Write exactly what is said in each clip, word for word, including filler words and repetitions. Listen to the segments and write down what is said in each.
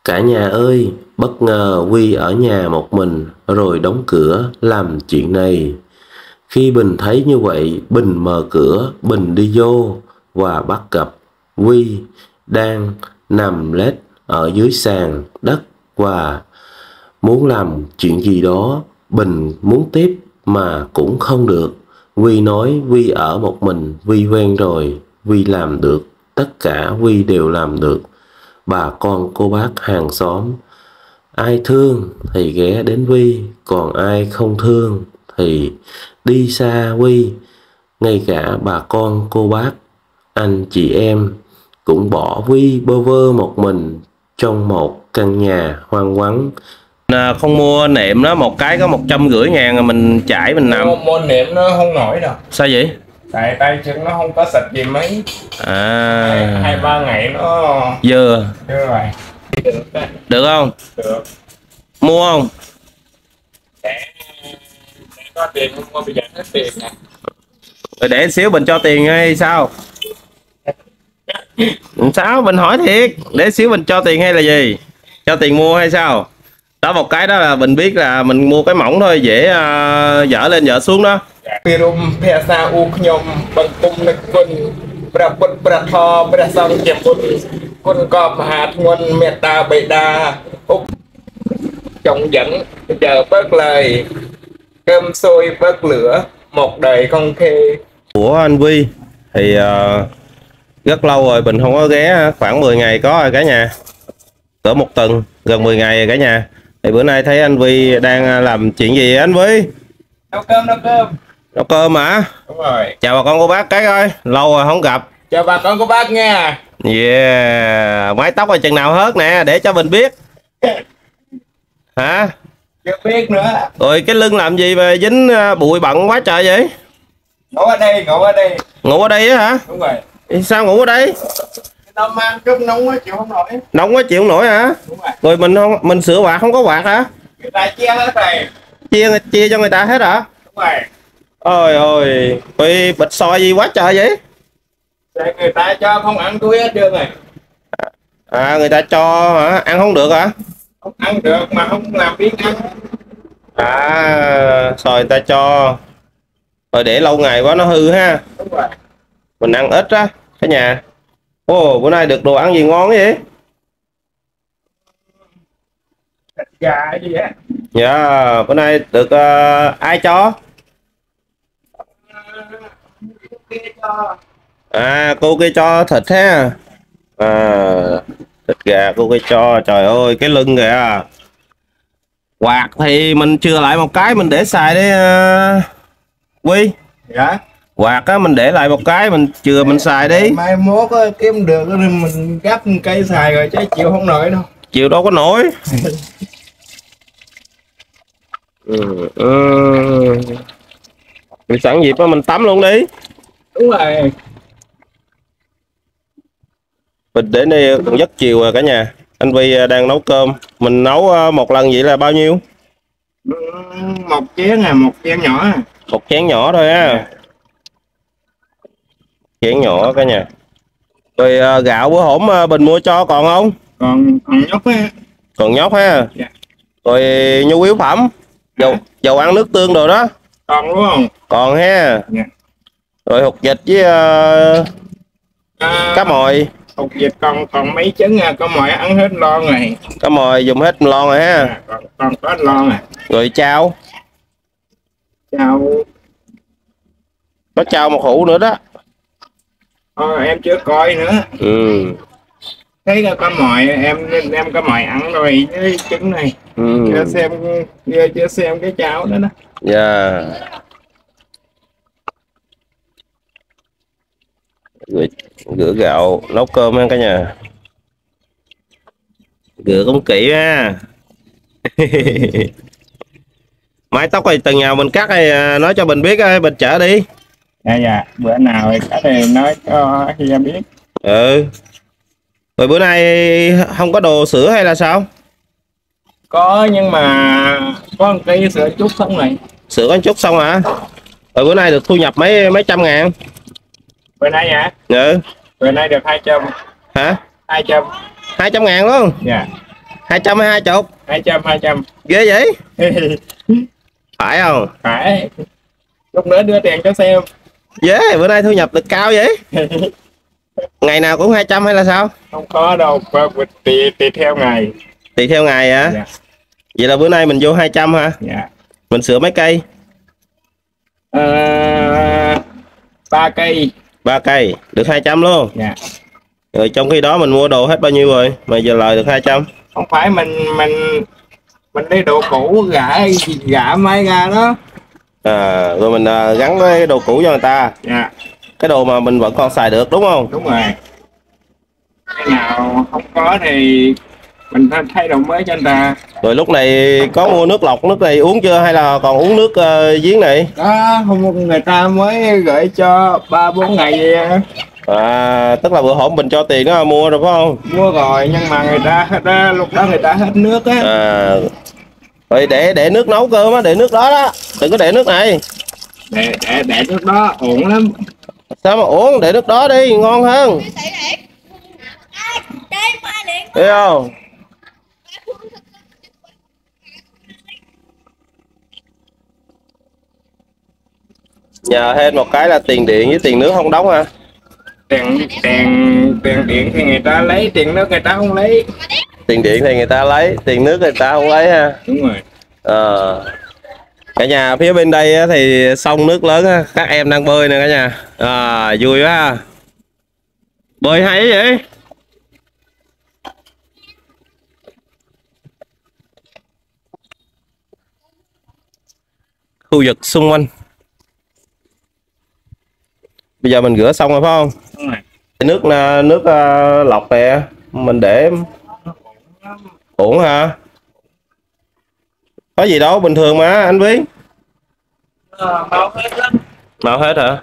Cả nhà ơi, bất ngờ Huy ở nhà một mình rồi đóng cửa làm chuyện này. Khi Bình thấy như vậy, Bình mở cửa, Bình đi vô và bắt gặp Huy đang nằm lết ở dưới sàn đất và muốn làm chuyện gì đó. Bình muốn tiếp mà cũng không được. Huy nói Huy ở một mình, Huy quen rồi, Huy làm được, tất cả Huy đều làm được. Bà con cô bác hàng xóm ai thương thì ghé đến Huy, còn ai không thương thì đi xa Huy. Ngay cả bà con cô bác, anh chị em cũng bỏ Huy bơ vơ một mình trong một căn nhà hoang vắng. À, không mua nệm đó, một cái có một trăm rưỡi ngàn rồi mình trải mình nằm. Mua nệm nó không nổi đâu. Sao vậy? Tại tay chân nó không có sạch gì mấy. À, hai ba ngày nó dơ dơ rồi. Được, được không? được. Mua không? Để, để có tiền mua, bây giờ hết tiền nè. Rồi để xíu Bình cho tiền hay sao? Sao Bình hỏi thiệt, để xíu Bình cho tiền hay là gì? Cho tiền mua hay sao? Đó, một cái đó là mình biết là mình mua cái mỏng thôi, dễ uh, dở lên dở xuống đó. Pirum Pesa U Nhom Bang Kum Lực Quân Praput Pratho Prasang Chém Quân Quân Cọp Hạt Nguồn Meta Bệ Đa Úc Trọng dẫn chờ bớt lời cơm sôi bớt lửa một đời con khê. Của anh Huy thì uh, rất lâu rồi Bình không có ghé, khoảng mười ngày có rồi cả nhà, cỡ một tuần, gần mười ngày rồi cả nhà. Thì bữa nay thấy anh Huy đang làm chuyện gì anh Huy? Nấu cơm, nấu cơm. Nấu cơm hả? Đúng rồi. Chào bà con cô bác cái coi, lâu rồi không gặp. Chào bà con cô bác nha. Yeah, mái tóc là chừng nào hớt nè, để cho Bình biết. Hả? Chưa biết nữa. Rồi cái lưng làm gì mà dính bụi bặn quá trời vậy? Ngủ ở đây, ngủ ở đây. Ngủ ở đây á hả? Đúng rồi. Sao ngủ ở đây? Nó mang cơm nóng quá chịu không nổi. Nóng quá chịu không nổi hả? Đúng rồi. Rồi mình không mình sửa quạt không có quạt hả? Người ta chia hết rồi. Chia chia cho người ta hết hả? Đúng rồi. Ôi ôi, rồi bịch xôi gì quá trời vậy? Để người ta cho không ăn túi hết trơn rồi. À, người ta cho hả? Ăn không được hả? Không ăn được mà không làm biết ăn. À, rồi người ta cho. Rồi để lâu ngày quá nó hư ha. Đúng rồi. Mình ăn ít á cả nhà. Ồ, bữa nay được đồ ăn gì ngon vậy? Thịt gà gì á. Dạ, bữa nay được uh, ai cho? À, cô kia cho thịt ha. À, thịt gà cô kia cho. Trời ơi, cái lưng kìa. Quạt thì mình chừa lại một cái mình để xài đấy uh, Huy. Dạ. Quạt á mình để lại một cái mình chừa mình xài đi. Mai mốt á, kiếm được thì mình gắp cây xài rồi chứ chịu không nổi đâu. Chịu đâu có nổi. ừ, ừ. Thì sẵn dịp đó mình tắm luôn đi. Đúng rồi. Mình để đây cũng giấc chiều rồi cả nhà. Anh Huy đang nấu cơm. Mình nấu một lần vậy là bao nhiêu? Một chén à, một chén nhỏ à. Một chén nhỏ thôi á. Chén nhỏ cả nhà. Rồi gạo bữa hổm Bình mua cho còn không? Còn còn nhóc á. Còn nhóc ha. Dạ. Rồi nhu yếu phẩm, dầu à. dầu ăn nước tương đồ đó. Còn đúng không? Còn ha. Dạ. Rồi hột vịt với uh, à, cá mòi. Hột vịt còn còn mấy trứng à, cá mòi ăn hết lon rồi. Cá mòi dùng hết lon rồi ha. À, còn còn có lon à. Rồi chao. Chao. Có chao một hũ nữa đó. Ờ, em chưa coi nữa. Ừ. Thấy cá mòi em em cá mòi ăn rồi với trứng này. Ừ. Chưa xem chưa, chưa xem cái cháo đó đó. Dạ. Yeah. Rửa, rửa gạo nấu cơm ha cả nhà. Rửa cũng kỹ ha. Mái tóc thì từng nhà mình cắt hay nói cho Bình biết ơi, Bình chở đi. Dạ dạ, bữa nào thì cắt thì nói cho khi em biết. Ừ. Rồi bữa nay không có đồ sữa hay là sao? Có nhưng mà có một cây sữa chút xong này. Sữa có chút xong hả? Rồi bữa nay được thu nhập mấy mấy trăm ngàn. Bữa nay hả? Ừ. Bữa nay được hai trăm. Hả? Hai trăm. Hai trăm ngàn luôn. Dạ. hai trăm hay hai chục? Hai trăm, hai trăm. Ghê vậy? Phải không? Phải. Lúc nữa đưa tiền cho xem. Dễ, yeah, bữa nay thu nhập được cao vậy? Ngày nào cũng hai trăm hay là sao? Không có đâu, tùy, tùy theo ngày. Tùy theo ngày hả? Dạ. Vậy là bữa nay mình vô hai trăm hả? Dạ. Mình sửa mấy cây? À, ba cây. Ba cây, được hai trăm luôn? Dạ. Rồi trong khi đó mình mua đồ hết bao nhiêu rồi? Mà giờ lời được hai trăm? Không phải mình mình mình đi đồ cũ gã gã máy ra đó. À, rồi mình à, gắn cái đồ cũ cho người ta. Dạ. Cái đồ mà mình vẫn còn xài được đúng không? Đúng rồi. Cái nào không có thì mình thay đồ mới cho người ta. Rồi lúc này có mua nước lọc nước này uống chưa hay là còn uống nước uh, giếng này? Đó, không, người ta mới gửi cho ba bốn ngày vậy. À, tức là bữa hổm mình cho tiền đó mua rồi phải không? Mua rồi nhưng mà người ta đó, lúc đó người ta hết nước á. À, rồi để để nước nấu cơm á, để nước đó đó, đừng có để nước này. Để để để nước đó ổn lắm. Sao mà uống, để nước đó đi ngon hơn. Thấy không? Nhờ thêm một cái là tiền điện với tiền nước không đóng hả? Tiền tiền tiền điện thì người ta lấy, tiền nước người ta không lấy. Tiền điện thì người ta lấy, tiền nước người ta không lấy ha. Đúng rồi. Ờ. Cả nhà phía bên đây thì sông nước lớn, các em đang bơi nè cả nhà. À, vui quá. Bơi hay vậy? Khu vực xung quanh. Bây giờ mình rửa xong rồi phải không? Đúng rồi. Nước nước uh, lọc nè, mình để ổn hả? Có gì đâu, bình thường mà anh Quý. Ờ, màu hết lắm. Màu hết hả?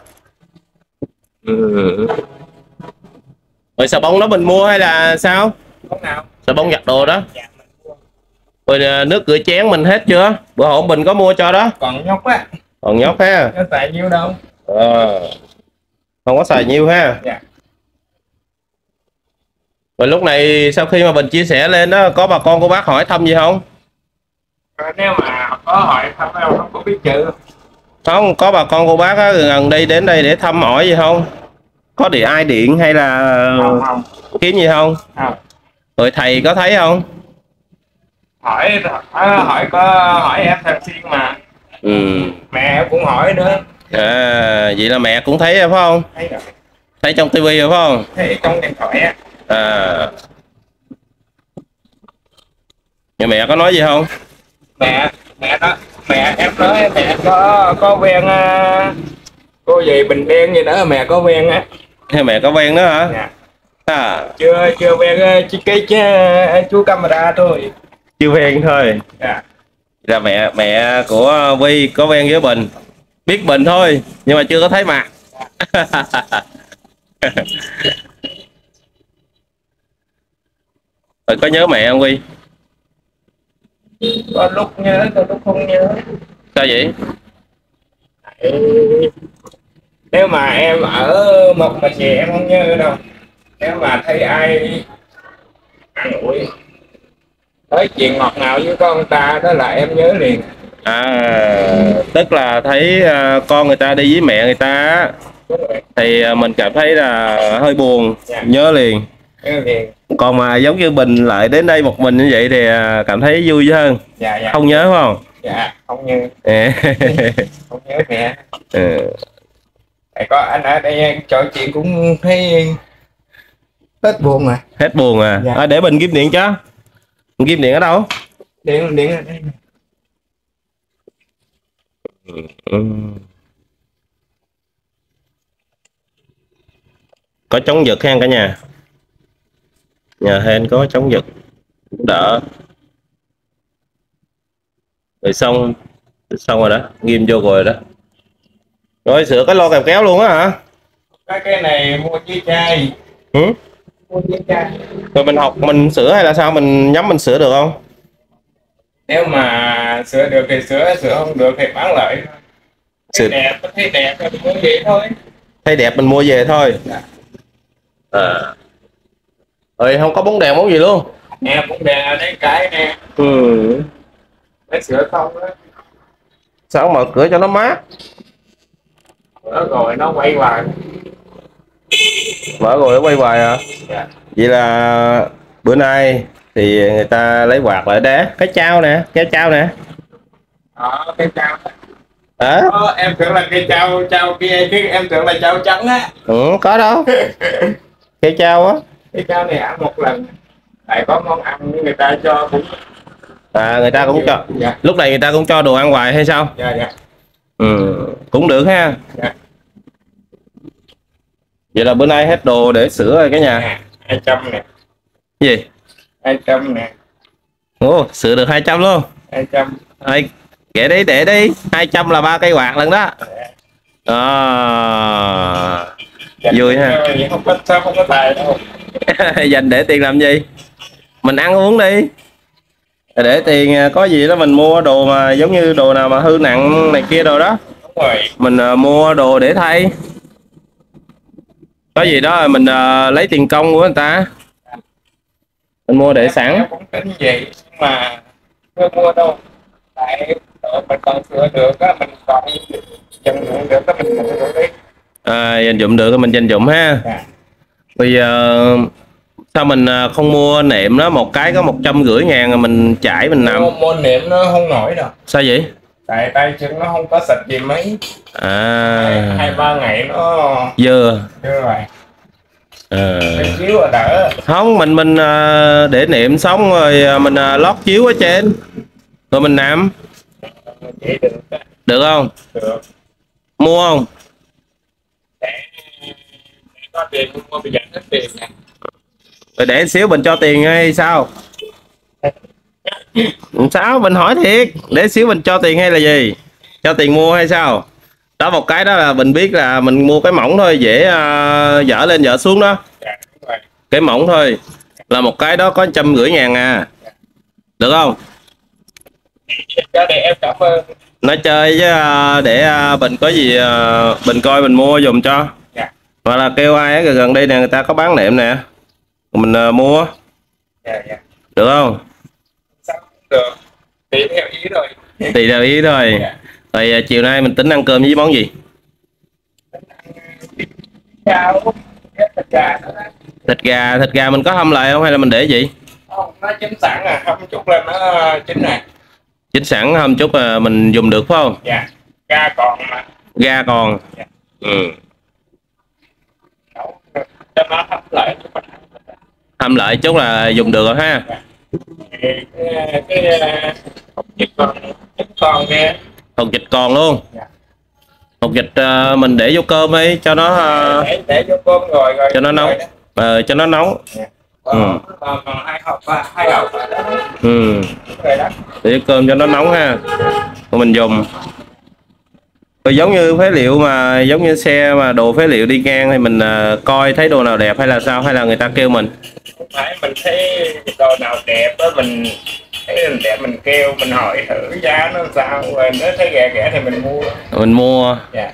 Ừ. Rồi xà bông đó mình mua hay là sao? Bông nào? Xà bông giặt đồ đó. Dạ, mình mua. Rồi nước rửa chén mình hết chưa? Bữa hổm mình có mua cho đó. Còn nhóc á. Còn nhóc ha. Nó xài nhiêu đâu. Ờ. Không có xài nhiêu ha. Dạ. Rồi lúc này sau khi mà mình chia sẻ lên đó, có bà con cô bác hỏi thăm gì không? Rồi nếu mà có hỏi thăm em không có biết chữ. Không, có bà con cô bác á, gần đây đến đây để thăm hỏi gì không? Có điện ai điện hay là Không, không. kiếm gì không? Không. Rồi thầy có thấy không? Hỏi hỏi có hỏi em thường xuyên mà. Ừ. Mẹ em cũng hỏi nữa. À, vậy là mẹ cũng thấy phải không? Thấy rồi. Thấy trong tivi phải không? Thấy trong điện thoại á. À. Nhà mẹ có nói gì không? Mẹ mẹ đó mẹ em nói mẹ có có quen uh, cô gì Bình Đen gì đó, mẹ có quen á. Hay mẹ có quen đó hả? Dạ. À. Chưa chưa quen uh, chỉ cái uh, chú camera thôi. Chưa quen thôi. Dạ. Là mẹ mẹ của Vi có quen với Bình, biết Bình thôi nhưng mà chưa có thấy mặt. Rồi có nhớ mẹ không Vi? Có lúc nhớ, có lúc không nhớ. Sao vậy? Nếu mà em ở một mình thì em không nhớ đâu. Nếu mà thấy ai ăn ủi nói chuyện ngọt ngào với con ta đó là em nhớ liền. À, tức là thấy uh, con người ta đi với mẹ người ta thì uh, mình cảm thấy là hơi buồn. Dạ. Nhớ liền. Nhớ liền. Còn mà giống như Bình lại đến đây một mình như vậy thì uh, cảm thấy vui hơn. Dạ, dạ. Không nhớ phải không? Dạ không nhớ. Không nhớ mẹ. Ừ. Tại có anh ở đây trò chuyện cũng thấy hết buồn mà. Hết buồn à? Dạ. À, để Bình kiếm điện cho. Kim điện ở đâu? Điện điện ở đây. Ừ. Có chống giật ha cả nhà. Nhà hên có chống giật đỡ. Rồi xong xong rồi đó, ghim vô rồi đó. Rồi sửa cái lo kèo kéo luôn á hả? Cái cái này mua chiếc chai. Ừ? Mua chiếc chai. Rồi mình học mình sửa hay là sao, mình nhắm mình sửa được không? Nếu mà sửa được thì sửa, sửa không được thì bán lại. Thấy sửa... đẹp, thấy đẹp thì mua về thôi. Thấy đẹp mình mua về thôi. Dạ. À. Rồi không có bóng đèn bóng gì luôn. Em cũng đè đấy cái nè. Ừ. Lấy sửa không á. Sao không mở cửa cho nó mát? Nó rồi nó quay hoài. Mở rồi nó quay hoài à? Dạ. Vậy là bữa nay thì người ta lấy quạt lại đá cái trao nè, cái trao nè. Đó, cái trao. Hả? Đó, em tưởng là cái trao trao kia chứ em tưởng là trao trắng á. Ừ, có đâu. Cái trao á. Cái trao này ăn một lần. Tại có món ăn người ta cho cũng. À, người ta cũng cho. Dạ. Lúc này người ta cũng cho đồ ăn hoài hay sao? Dạ dạ. Ừ, cũng được ha. Dạ. Vậy là bữa nay hết đồ để sửa rồi cái nhà. hai trăm nè. Gì? hai trăm nè. Ồ, sửa được hai trăm luôn. hai trăm. Ai, kệ đi, để đi. hai trăm là ba cây quạt lần đó. À, Dạ, vui ha. không có sao không có tài đâu. Dành để tiền làm gì? Mình ăn uống đi. Để tiền có gì đó mình mua đồ mà giống như đồ nào mà hư nặng này kia đồ đó. Đúng rồi. Mình uh, mua đồ để thay. Có gì đó mình uh, lấy tiền công của người ta. Mình mua để sẵn. Em cũng tính vậy nhưng mà chưa mua đâu. Tại mình còn sửa được á, mình còn dành dụng được á, mình mua được đi. À, dành dụng được thì mình dành dụng ha. Dạ. Bây giờ sao mình không mua nệm đó, một cái có một trăm rưỡi ngàn rồi mình trải mình nằm. Mua, mua nệm nó không nổi đâu. Sao vậy? Tại tay chân nó không có sạch gì mấy. À, hai, hai ba ngày nó dơ. dơ rồi. À. Mình chiếu là đỡ. Không, mình mình để nệm xong rồi mình lót chiếu ở trên rồi mình nằm. Vậy được. Được không? Được. Mua không? Để, để có tiền mua bây giờ hết tiền nè. Rồi để xíu mình cho tiền hay sao? Sao mình hỏi thiệt, để xíu mình cho tiền hay là gì? Cho tiền mua hay sao? Đó, một cái đó là mình biết là mình mua cái mỏng thôi, dễ uh, dở lên dở xuống đó. Dạ, đúng rồi. Cái mỏng thôi là một cái đó có trăm rưỡi ngàn à. Được không? Cho để em cảm ơn. Nói chơi chứ uh, để uh, mình có gì uh, mình coi mình mua dùm cho. Dạ. Hoặc là kêu ai ở gần đây nè, người ta có bán nệm nè, mình uh, mua. Dạ dạ. Được không? Sao cũng được. Tùy theo ý rồi. Tùy theo ý thôi. Dạ. Rồi uh, chiều nay mình tính ăn cơm với món gì? Chào. Thịt gà nữa đó. Thịt gà, thịt gà mình có hâm lại không hay là mình để gì? Không, nó chín sẵn à, hâm chút lên nó chín này. Chín sẵn hâm chút là mình dùng được phải không? Dạ. Gà còn mà. Gà còn. Dạ. Ừ. Nấu cho nó hấp lại. Hâm lại chút là dùng được rồi ha. Dạ. Cái cái hột vịt con vịt con kia. Hột vịt còn luôn. Dạ. Hột vịt uh, mình để vô cơm ấy cho nó uh, để, để vô cơm rồi rồi. cho nó nóng. Ờ, cho nó nóng. Dạ. Còn, ừ. còn, còn hai hộp hai hộp đó. Ừ. Rồi đó. Để cơm cho nó nóng ha. Rồi mình dùng. Rồi giống như phế liệu mà giống như xe mà đồ phế liệu đi ngang thì mình uh, coi thấy đồ nào đẹp hay là sao, hay là người ta kêu mình? Không phải mình thấy đồ nào đẹp á, mình thấy mình đẹp mình kêu, mình hỏi thử giá nó sao, rồi nếu thấy rẻ rẻ thì mình mua. Mình mua. Dạ.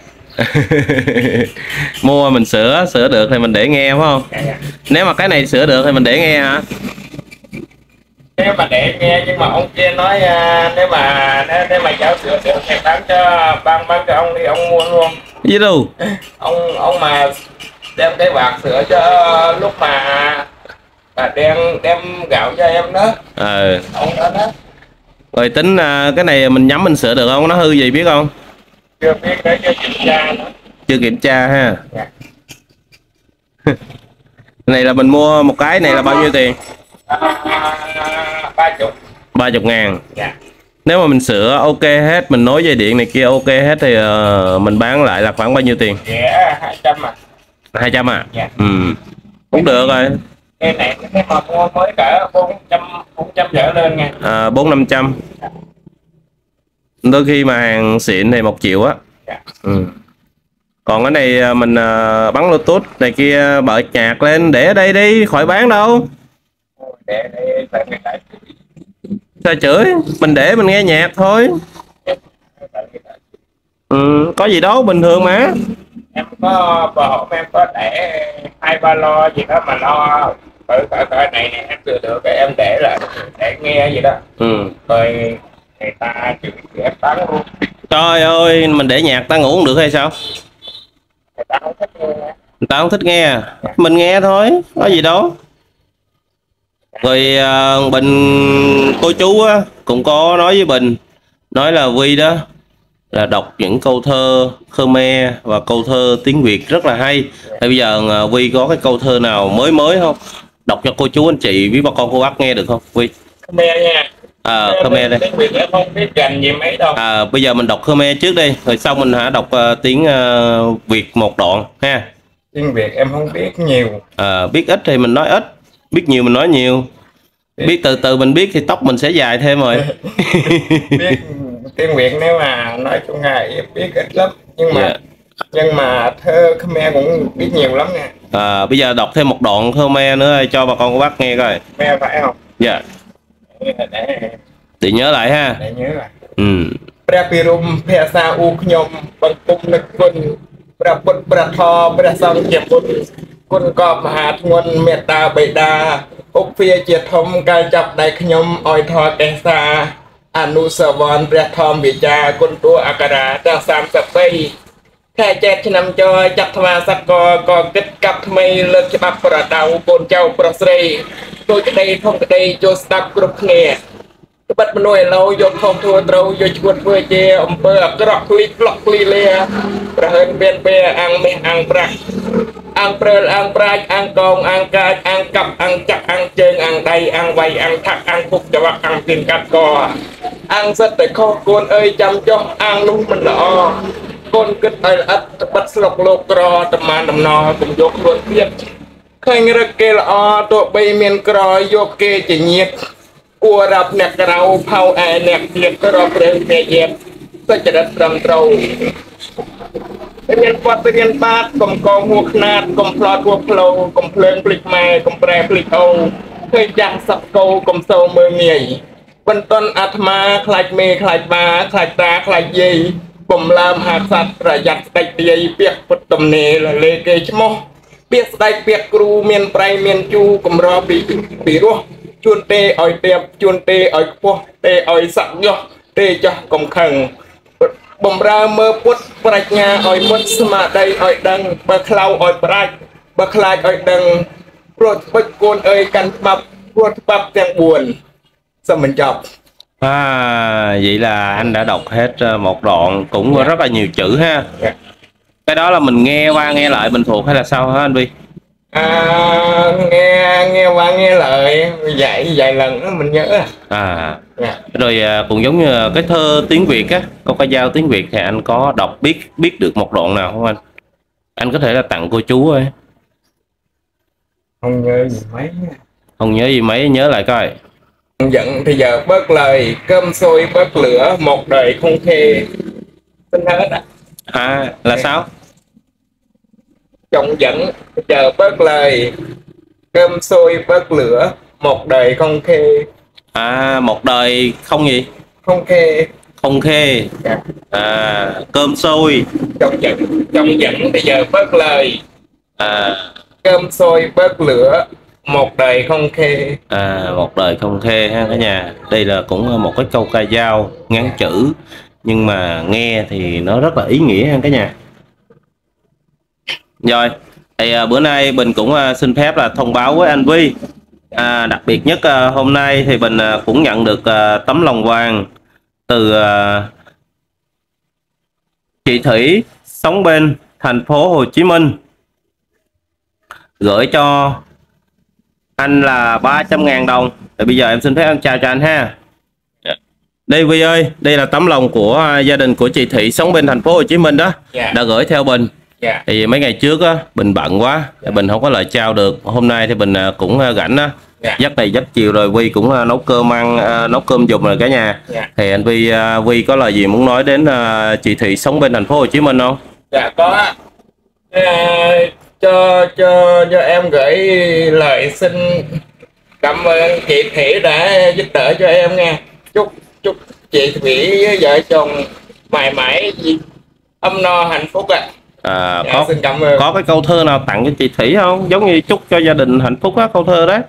Mua mình sửa, sửa được thì mình để nghe phải không? Dạ, dạ. Nếu mà cái này sửa được thì mình để nghe hả? Nếu mà để nghe nhưng mà ông kia nói uh, nếu mà nếu, nếu mà cháu sửa sửa thì bán cho bán bán cho ông đi, ông mua luôn. Gì đâu? Ông ông mà đem cái bạc sửa cho lúc mà bà đem đem gạo cho em đó. Ờ. Ông đó đó. Rồi tính uh, cái này mình nhắm mình sửa được không? Nó hư gì biết không? Chưa biết, đấy chưa kiểm tra nữa. Chưa kiểm tra ha. Dạ. Này là mình mua một cái này là bao nhiêu tiền? À, ba chục. Ba chục ngàn. Dạ. Nếu mà mình sửa ok hết, mình nối dây điện này kia ok hết thì uh, mình bán lại là khoảng bao nhiêu tiền? Dạ, hai trăm à. Hai trăm à? Dạ. Ừ. Cũng được rồi. Cái này cái mà mua mới cả bốn trăm bốn trăm trở lên nha. À, bốn năm trăm. Đôi khi mà hàng xịn thì một triệu á. Dạ. Ừ. Còn cái này mình uh, bắn Bluetooth này kia bật nhạc lên để ở đây đi, khỏi bán đâu. Để để tại người ta Sao chửi? Mình để mình nghe nhạc thôi. Ừ, có gì đâu, bình thường mà. Em có bờ hổm em có để hai ba lo gì đó mà lo ở ở ở này nè em vừa được cái em để là để nghe gì đó. Ừ. Rồi người ta chửi em tán luôn. Trời ơi, mình để nhạc ta ngủ không được hay sao? Người ta không thích nghe. Người ta không thích nghe à? Mình nghe thôi, có gì đâu. Rồi uh, Bình, cô chú á cũng có nói với Bình, nói là Vi đó là đọc những câu thơ Khmer và câu thơ tiếng Việt rất là hay. Thì bây giờ uh, Vi có cái câu thơ nào mới mới không? Đọc cho cô chú anh chị với bà con cô bác nghe được không Vi? Khmer nha. À, Khmer đây. Tiếng Việt em không biết rành gì mấy đâu. À, bây giờ mình đọc Khmer trước đi, rồi sau mình hãy đọc uh, tiếng uh, Việt một đoạn ha. Tiếng Việt em không biết nhiều. À, biết ít thì mình nói ít, biết nhiều mình nói nhiều. Biết, biết từ từ mình biết thì tóc mình sẽ dài thêm rồi. Biết tiếng Việt nếu mà nói chung là biết ít lắm, nhưng mà yeah. nhưng mà thơ Khmer cũng biết nhiều lắm nha. À, bây giờ đọc thêm một đoạn Khmer nữa cho bà con cô bác nghe coi. Khmer phải không? Dạ. Yeah. Để, để nhớ lại ha. Để nhớ lại. Ừ. Prapirum Phesa U Khnyom Bang Kum Nik Kun Praput Pratho Prasang Chepun Kun Kop Maha Thun Meta Beda Úc Phia Chia Thom Kai Chap Dai Khnyom Oi Tho Kesa Anusavon Prathom Vicha Kun Tu Akara Tang Sam Sapai ខែចេតឆ្នាំចយចាត់ថ្មសកលក៏គិតកាប់ថ្មីលើកច្បាប់ប្រដៅកូនចៅប្រុសស្រីដូចក្តីធំក្តីចូលស្ដាប់គ្រប់គ្នាត្បិតមនុស្សឥឡូវយកខំធ្វើត្រូវយកឈួតធ្វើជាអំពើអាក្រក់គ្លីផ្លក់គ្លីលាប្រហើនមានពេលអាំងមាសអាំងប្រាក់អាំងព្រើលអាំងប្រាច់អាំងកងអាំងកាចអាំងកាប់អាំងចាក់អាំងជើងអាំងដៃអាំងវាយអាំងថាក់អាំងភុកច្រវាក់អាំងទៀនកាត់កអាំងសិតតែខុសកូនអើយចាំចុះអាំងនោះមិនល្អកូនគិតឲ្យល្អិតត្បិតស្លុកលោកក្រតំមានដំណរកុំយកខ្លួនទៀតឃើញរឹកគេល្អទោះបីមានក្រយកគេជាញាតគួររាប់អ្នកក្រៅផៅឯអ្នកទៀតក៏រាប់រឿងគ្នាយេបសុចរិតត្រឹមត្រូវរៀនវត្តរៀនបាតកុំកងហួខ្នាតកុំផ្លត់ហួផ្លូវកុំភ្លើងភ្លេចម៉ែកុំប្រែភ្លេចអូឃើញចាស់សັບកោកុំសូវមើលងាយបន្ទន់អាត្មាខ្លាចមេខ្លាចបាខ្លាចតាខ្លាចយាយបំលើមហាសត្វប្រយ័ត្នស្ដេចទាយពាក្យពុតទំនេរលេគេឈ្មោះពាក្យស្ដេចពាក្យគ្រូមានប្រៃមានជូកំរពីពីរោះជួនទេឲ្យទៀបជួនទេឲ្យខ្ពស់ទេឲ្យសក់យោះទេចាស់កុំខឹងបំរើមើលពុតប្រាជ្ញាឲ្យមុតស្មារតីឲ្យដឹងបើខ្លៅឲ្យប្រាច់បើខ្លាចឲ្យដឹងព្រោះពេចកូនអើយកាន់ច្បាប់ព្រោះច្បាប់ទាំងបួនសូមបញ្ចប់ À, vậy là anh đã đọc hết một đoạn cũng yeah. rất là nhiều chữ ha. Yeah. Cái đó là mình nghe qua nghe lại mình thuộc hay là sao hả anh Vi? À, nghe nghe qua nghe lại dạy vài lần đó mình nhớ. À, yeah. Rồi cũng giống như cái thơ tiếng Việt á, câu ca dao tiếng Việt thì anh có đọc biết biết được một đoạn nào không anh? Anh có thể là tặng cô chú thôi. Không nhớ gì mấy. Không nhớ gì mấy, nhớ lại coi. Giận thì giờ bớt lời, cơm sôi bớt lửa, một đời không khê. Xin hết ạ. À, là à. Sao? Chồng giận, giờ bớt lời, cơm sôi bớt lửa, một đời không khê. À, một đời không gì? Không khê. Không khê. Dạ. À, cơm sôi. Chồng giận, chồng giận thì giờ bớt lời. À, cơm sôi bớt lửa. Một đời không khê. À, một đời không khê ha cả nhà. Đây là cũng một cái câu ca dao ngắn chữ nhưng mà nghe thì nó rất là ý nghĩa ha cả nhà. Rồi thì à, bữa nay Bình cũng à, xin phép là thông báo với anh Vi. À, đặc biệt nhất à, hôm nay thì Bình à, cũng nhận được à, tấm lòng vàng từ à, chị Thủy sống bên thành phố Hồ Chí Minh gửi cho anh là ba trăm ngàn đồng. Thì bây giờ em xin phép anh chào cho anh ha. Đây Vi ơi, đây là tấm lòng của uh, gia đình của chị Thị sống bên thành phố Hồ Chí Minh đó. Yeah. Đã gửi theo Bình. Yeah. Thì mấy ngày trước á Bình bận quá, yeah. Bình không có lời chào được. Hôm nay thì Bình uh, cũng uh, rảnh á. Yeah. Giấc này giấc chiều rồi Vi cũng uh, nấu cơm ăn, uh, nấu cơm dùng rồi cả nhà. Yeah. Thì anh Vi uh, Vi có lời gì muốn nói đến uh, chị Thị sống bên thành phố Hồ Chí Minh không? Dạ có. Yeah. cho cho cho em gửi lời xin cảm ơn chị Thủy đã giúp đỡ cho em nha. Chúc chúc chị Thủy với vợ chồng mãi mãi âm no hạnh phúc ạ. À, Dạ, có xin cảm ơn. có cái câu thơ nào tặng cho chị Thủy không? Giống như chúc cho gia đình hạnh phúc á, câu thơ đấy.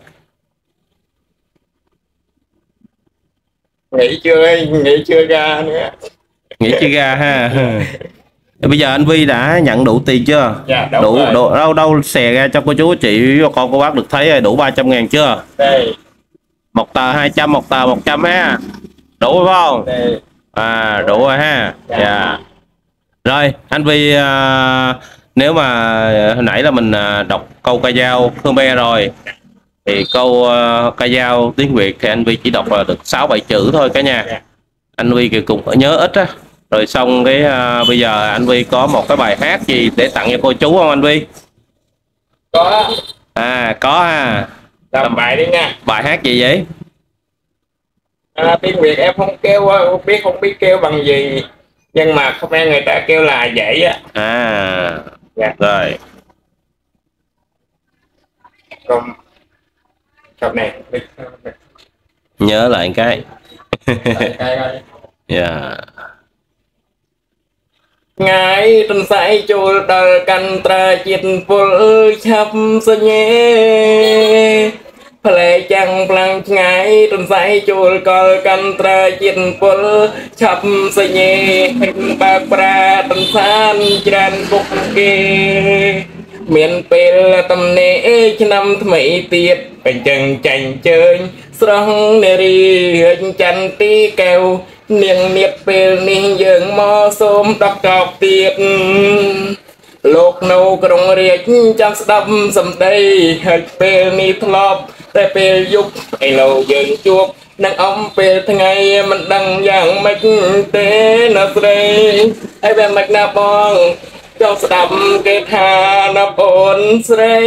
Nghỉ chưa nghỉ chưa ra nữa. Nghĩ chi ra ha. Bây giờ anh Vi đã nhận đủ tiền chưa? Dạ đúng đủ rồi. đủ đâu đâu xè ra cho cô chú chị và con cô bác được thấy rồi, đủ ba trăm ngàn chưa? Đây. Một tờ hai trăm, một tờ một trăm ha. Đủ phải không? Đây. À đủ rồi ha. Dạ. Dạ. Rồi anh Vi, à, nếu mà hồi nãy là mình à, đọc câu ca dao Khmer rồi, thì câu uh, ca dao tiếng Việt thì anh Vi chỉ đọc là được sáu bảy chữ thôi cả nhà. Dạ. Anh Vi thì cũng nhớ ít á. Rồi xong cái uh, bây giờ anh Vi có một cái bài hát gì để tặng cho cô chú không anh Vi? Có. À có ha. Làm bài đi nha. Bài hát gì vậy? À, tiếng Việt em không kêu, không biết không biết kêu bằng gì, nhưng mà Khmer người ta kêu là vậy á. À Dạ. rồi. Còn cặp này Nhớ lại cái. Dạ. ngày tuần sai chùa đời căn tra chiếtពលchắp sơ nhé phê chẳng plăng ngày tuần sai chùa col căn tra chiếtពលchắp sơ nhé hình bạc pra tuần san tràn cục kê miền pel tâm nệ năm mấy tiệt cảnh chân chành chơi song nề ri chăn tí kèo niềng niệt pel niềng dương mò xôm đọc đọc tiệt lục nâu krong riết chăm đâm sầm tây hết pel ni thọpแต่ពេលយប់ឯឡូវយើងជួបនឹងអំពេលថ្ងៃមិនដឹងយ៉ាងម៉េចទេណាស្រីហើយវាមិនណាបងចង់ស្ដាប់គេថាណាអូនស្រី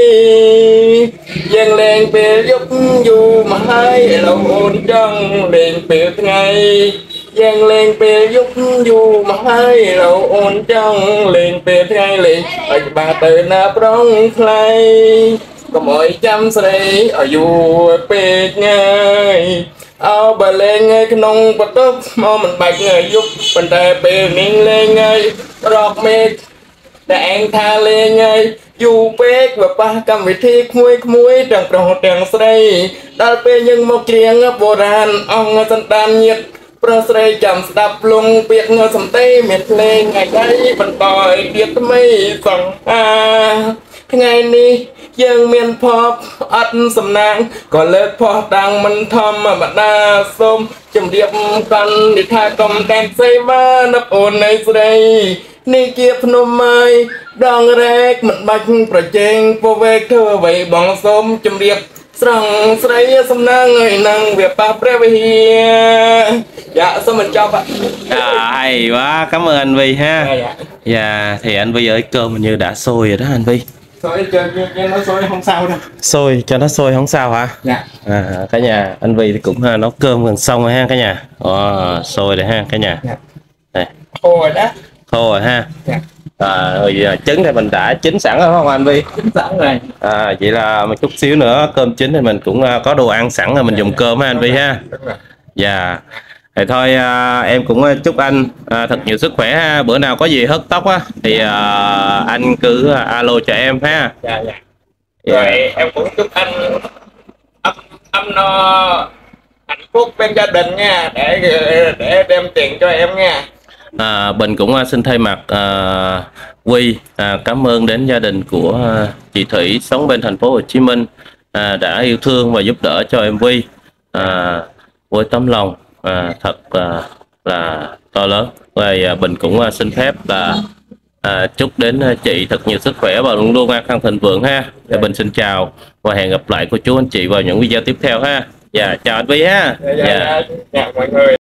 យើងលេងពេលយប់យូរមកហើយឥឡូវអូនចង់លេងពេលថ្ងៃយើងលេងពេលយប់យូរមកហើយឥឡូវអូនចង់លេងពេលថ្ងៃលេងឲ្យច្បាស់ទៅណាប្រុងថ្លៃកុំអើយចាំស្រីឲ្យយូរពេកងាយអោបើលេងថ្ងៃក្នុងបន្ទប់មកមិនបាច់ថ្ងៃយប់ប៉ុន្តែពេលនេះលេងថ្ងៃរកមេឃតែឯងថាលេងថ្ងៃយូរពេកវាប៉ះកម្មវិធីក្មួយក្មួយទាំងប្រុសទាំងស្រីដល់ពេលយើងមកច្រៀងបុរាណអង្គសន្តានញាតប្រុសស្រីចាំស្ដាប់លងពាក្យសំទេមានភ្លេងថ្ងៃដៃបន្តឲ្យទៀតថ្មីសង្ហាថ្ងៃនេះយើងមានភពអត់សំណាងក៏លើកផោះតាំងមិនធម្មតាសូមជម្រាបកាន់និថាកុំតែងសេវាណាប្អូននៃស្រីនេះជាភ្នំម៉ៃដងរែកមិនបាច់ប្រជែងពវេកធ្វើអ្វីបងសូមជម្រាបស្រង់ស្រីសំណាងហើយនឹងវាប៉ះព្រះវិហារdạ sao mình cho bạn À, hay quá, cảm ơn anh Vi ha. dạ dạ Dạ, thì anh Vi ơi, cơm hình như đã sôi rồi đó anh Vi. sôi cho cho nó sôi không sao đâu Sôi, cho nó sôi không sao hả? dạ À, cả nhà, anh Vi thì cũng ha, nấu cơm gần xong rồi ha cả nhà. Ồ, sôi rồi ha cả nhà. dạ Đây, khô rồi đó khô rồi ha. dạ À, rồi giờ trứng thì mình đã chín sẵn rồi không anh Vi? chín sẵn rồi À, vậy là một chút xíu nữa cơm chín thì mình cũng à, có đồ ăn sẵn rồi mình dùng cơm ha anh Vi ha. đúng rồi Dạ. Thì thôi à, em cũng chúc anh à, thật nhiều sức khỏe ha. Bữa nào có gì hớt tóc á thì à, anh cứ alo cho em ha. dạ dạ rồi em cũng chúc anh ấm ấm no hạnh phúc bên gia đình nha để để đem tiền cho em nha À, Bình cũng à, xin thay mặt à, Quy à, cảm ơn đến gia đình của à, chị Thủy sống bên thành phố Hồ Chí Minh à, đã yêu thương và giúp đỡ cho em Quy à, với tấm lòng à, thật à, là to lớn. Và à, Bình cũng à, xin phép là à, chúc đến à, chị thật nhiều sức khỏe và luôn luôn an khang thịnh vượng ha. Thì Bình xin chào và hẹn gặp lại cô chú anh chị vào những video tiếp theo ha. Dạ chào anh Vi ha. dạ dạ, dạ. dạ mọi người